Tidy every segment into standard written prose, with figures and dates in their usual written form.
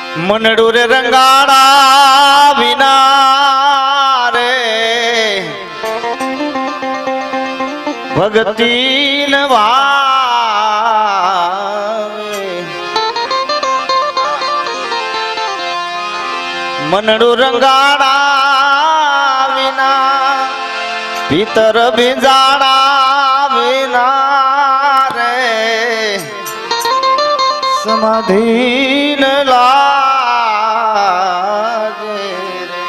मनडू रे रंगाड़ा विना रे भगती मनडू रंगाड़ा विना भीतर भिजाड़ा विना रे समाधीन लागे रे।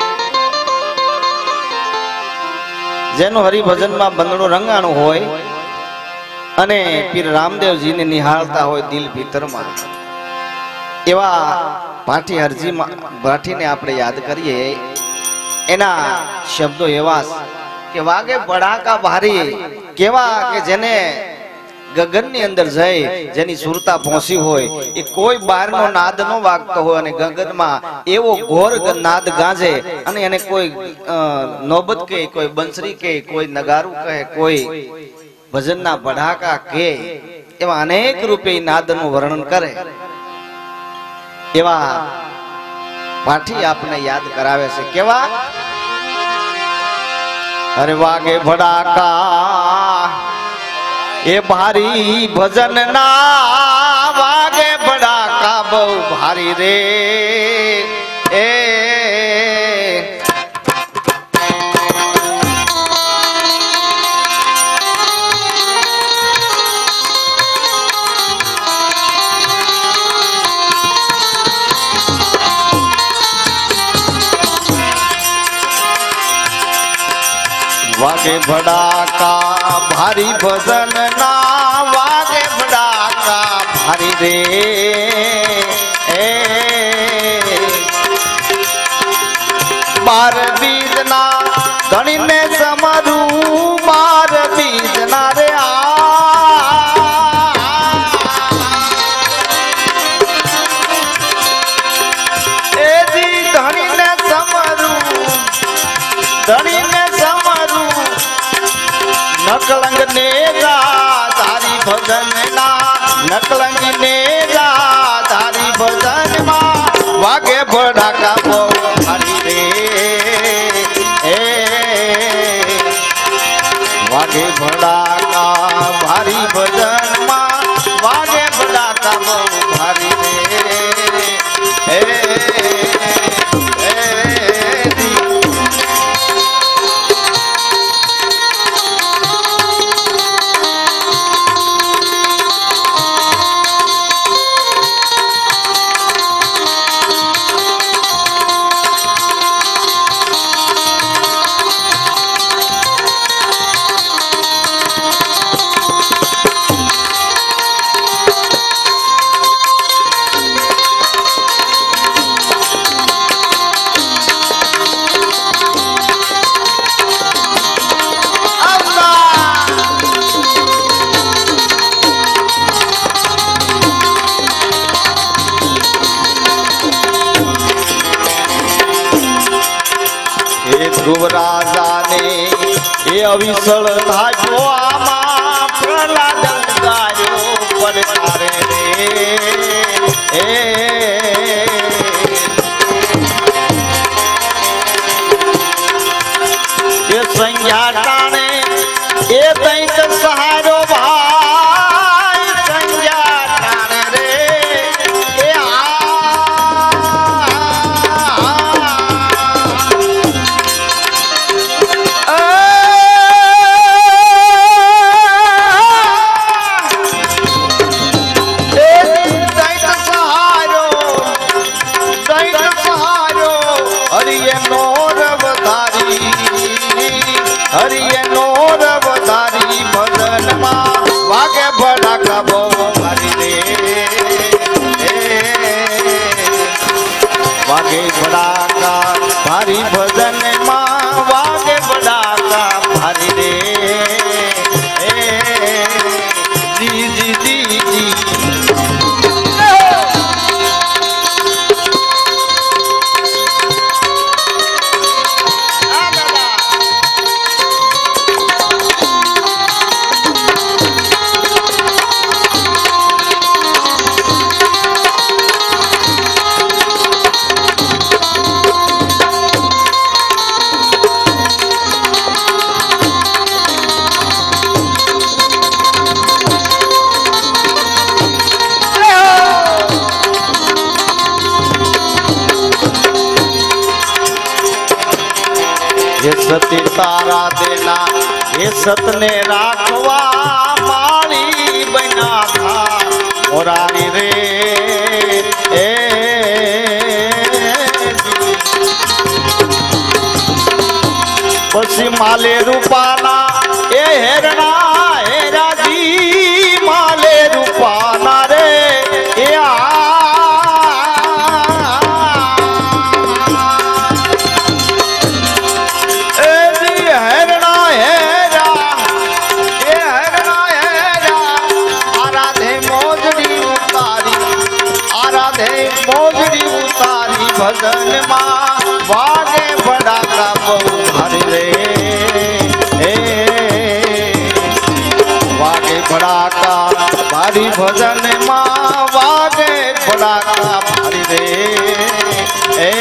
जेनु हरिभजन में बंदड़ो रंगाणु होय अने पीर रामदेवजी ने निहाळता होय दिल भीतर में एवा भाटी हरजी भाटी ने आपणे याद करिए एना शब्दों एवा के वागे बड़ाका भारी केवा के जेने गगननी अंदर जाए जेनी सुरता पહોંચી હોય એ કોઈ બહારનો નાદ નો વાગતો હોય અને ગગનમાં એવો ઘોર નાદ ગાજે અને એને કોઈ નોબત કે કોઈ બંસરી કે કોઈ નગારું કહે કોઈ ભજનના બઢાકા કે એવા અનેક રૂપે નાદનું વર્ણન કરે એવા પાઠી આપને યાદ કરાવે છે કેવા अरे वागे भड़ाका ए भारी भजन ना वागे भड़ाका बहु भारी रे ए वागे भड़ाका भारी भजन ना वागे भड़ाका भारी रे ए बार बीजना धनी ने समरू बार बीजना रे आ ए जी धनी ने समरू धनी ने नकलंग ने धारी भजन ना नकलंग ने धारी भजन मा वागे भड़ाका बहु भारी रे ए वागे भड़ाका भारी भजन मा वागे भड़ाका बहु भारी रे ए ध्रुव राजा ने ये अविसल धाजो आमा प्रहलाद गायो पड़तारे रे ए ये संज्ञा टाणे ये दैत सहारो भाई संज्ञा टाणे रे ए हरिये नोर बधारी भजन मा वागे भड़ाका बहु भारी रे वागे भड़ाका भारी भजन मा वागे भड़ाका भारी रे जी जी जी जी सती तारा देना ये सतने राखवा मारी बना था मोरारी रे पसी माले रूपाना ए हेरणा हेरा जी माले रूपाना रे ए हेरणा हेरा ए हेरणा हेरा आराधे मोजड़ी उतारी भजन मां वागे बड़ा का बहु हरि रे वागे बड़ा का भारी भजन मां वागे बड़ा का भारी रे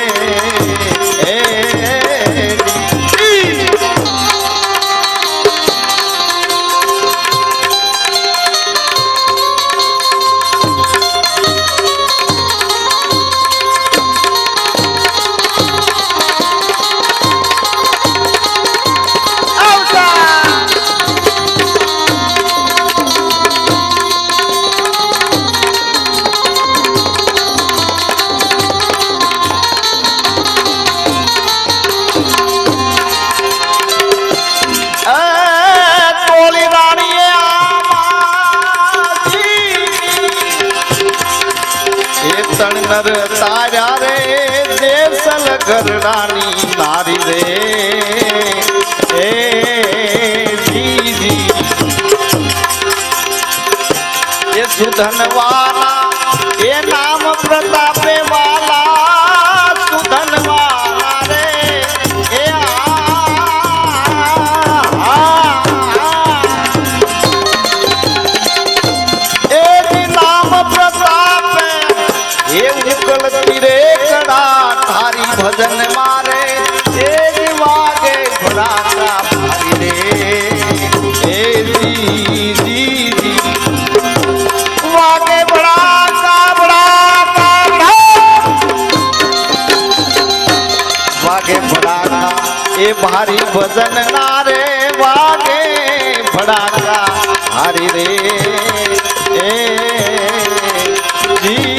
नर तारा रे देसल घरडानी नारी रे जी ये सुधनवाला ये नाम प्रतापे वाला सुधनवाला रे नाम प्रताप ये उकल तीरे कड़ा थारी भजन मारे वागे घोड़ा का भारी रे जी वागे बड़ा वागे बड़ा का ये भारी भजन नारे वागे बड़ा का भारी रे जी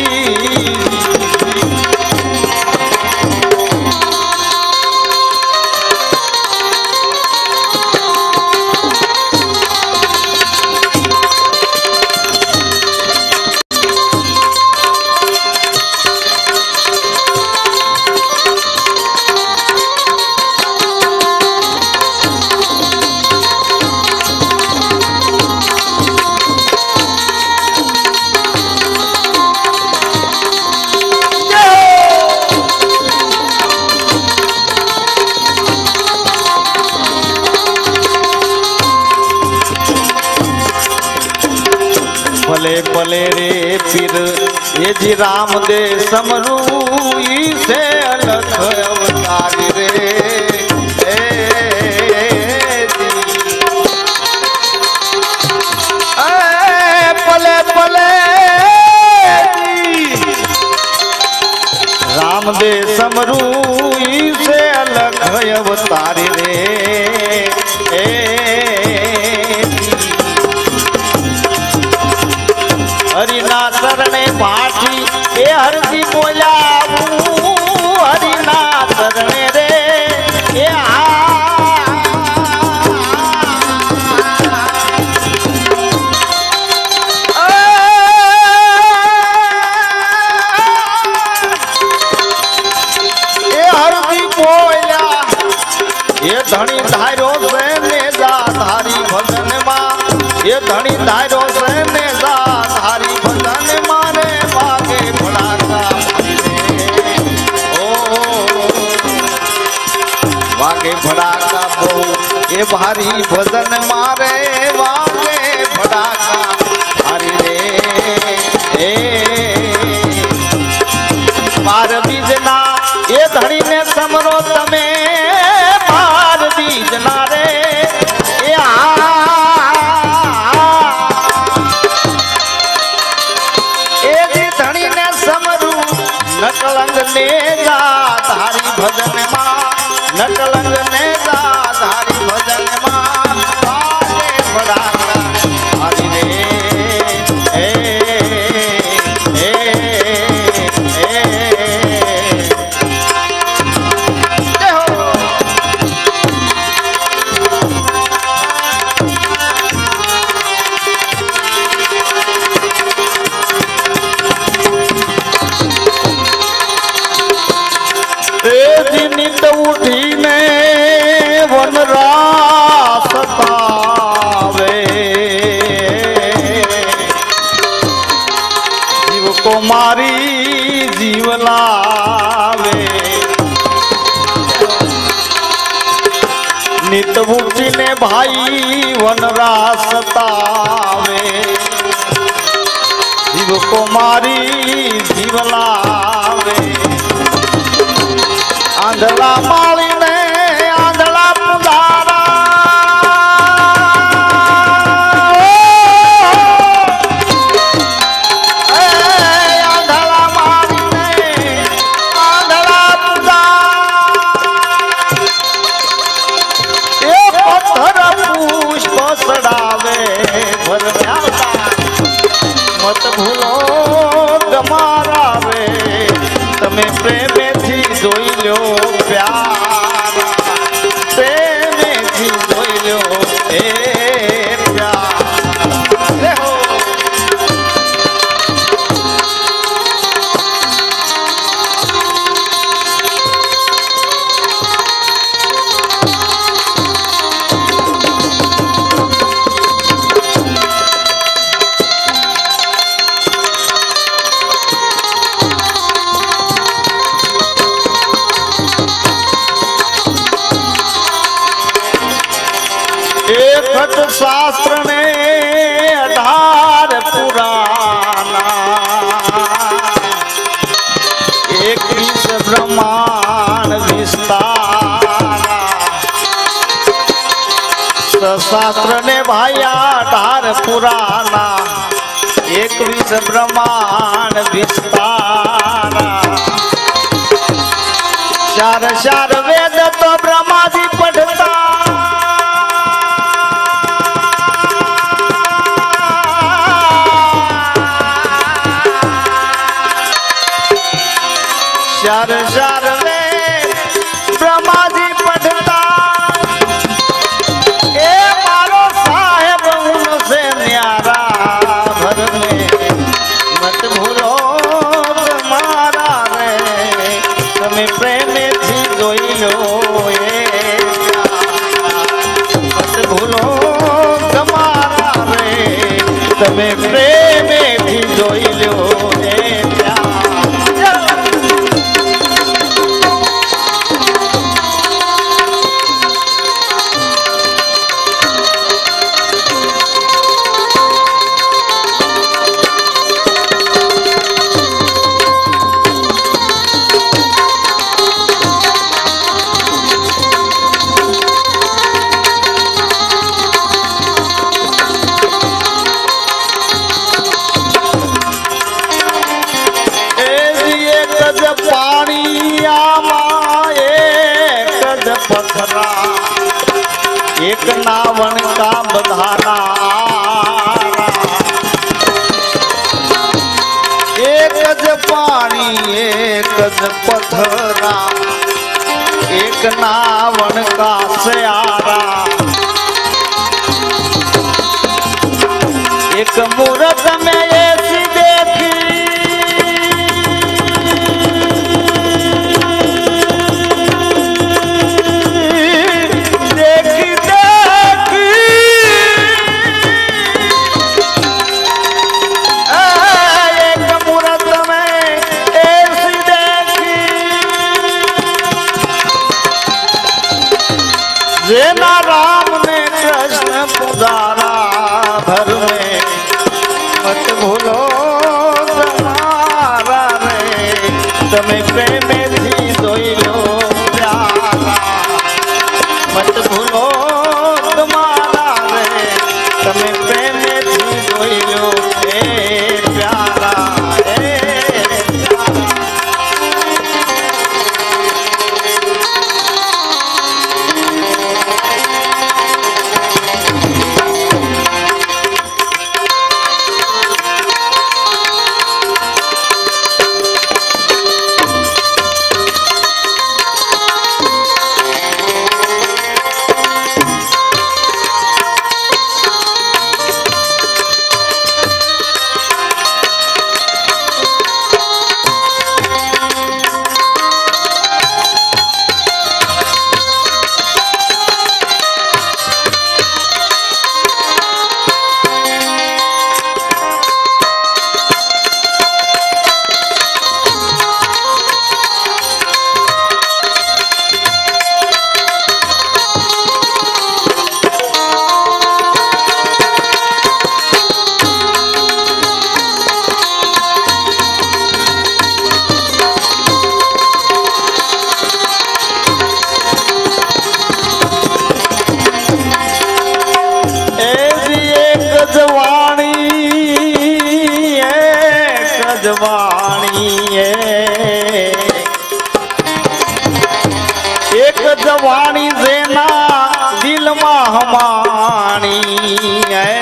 भले भले रे पीर ये जी राम दे समरू से अलग अवतार रे भले भले राम दे समरू से अलग अवतार रे हरिना शरणे भाटी ए हरसी बोला हरिना शरणे रे ए हरसी बोला ये धनी धारो से नेजा धारी भजन मां ये धनी धारो से नेजा धारी भजन मारे वागे बड़ा का वागे बड़ा का बहु ये भारी भजन मारे वागे बड़ा का भारी रे मार बीजना ये धनी ने समरो तमे मार बीजना रे नटलंग ने जा धारी भजन मां नटलंग ने जा धारी भजन मां आगे बढ़ाता हरि रे ए ए नित उठीने वनरास सतावे जीव को मारी जीव लावे नित उठीने भाई वनरास सतावे जीव को मारी जीव लावे आंधला माली ने आंधला पुजारा आंधला माली ने आंधला पुजारा पत्थर पुष्प सड़ावे भर मत भूलो गमारा रे तमे प्रेमे थी जोई लो प्यारा प्रेमे थी जोई लो ए प्यारा हो एकट शास्त्र ने 18 पुराना 21 ब्रह्मांड विस्तारा शास्त्र ने भाई 18 पुराना 21 ब्रह्मांड विस्तारा चार चार वेद तो ब्रह्मा जी पढ़ता चार चार वेद ब्रह्मा जी पढ़ता ए मारो साहेब उनसे न्यारा भर में मत भूलो मारा रे तुम्हें प्रेम थी जोई लो ए मत भूलो मारा रे तुम्हें प्रेम थी जोई लो ए एक नावन का बधाना एक ज पानी एक ज पथरा एक नावन का स्यारा एक मूरत में ऐसी देखी जेना राम ने कृष्ण पुजारा भर में मत भूलो तुम्हारा रे तुम्हें प्रेम थी जोई लो प्यारा मत भूलो तुम्हारा रे तुम्हें प्रेम थी जोई लो प्यारा हमाणी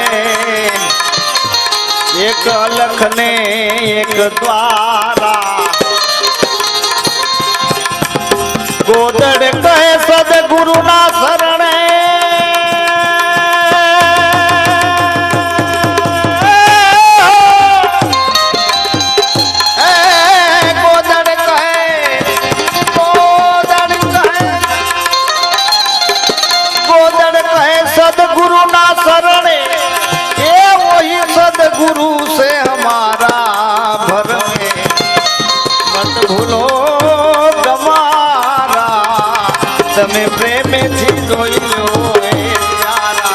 एक अलख ने एक द्वारा गोदड़ कहे सदगुरु ना शरणे सदगुरु ना शरणे ये वही सदगुरु से हमारा भरमे मत भूलो गमारा तमे प्रेम थी जोई लो प्यारा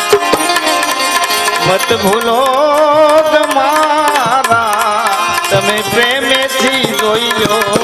मत भूलो गमारा तमे प्रेम थी जोई लो